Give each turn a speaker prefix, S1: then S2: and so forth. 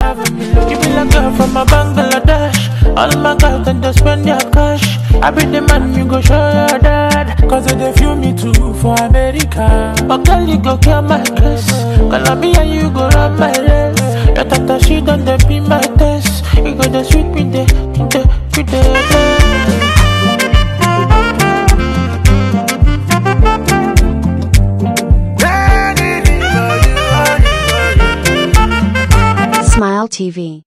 S1: You be like girl from a Bangladesh. All my girls then they spend their cash. I be the man you go show your dad. Cause they feel me too for America. But girl you go kill my case. Colombia you go run my race. Your tata she done they be my test. You go the sweet with the
S2: Smile TV.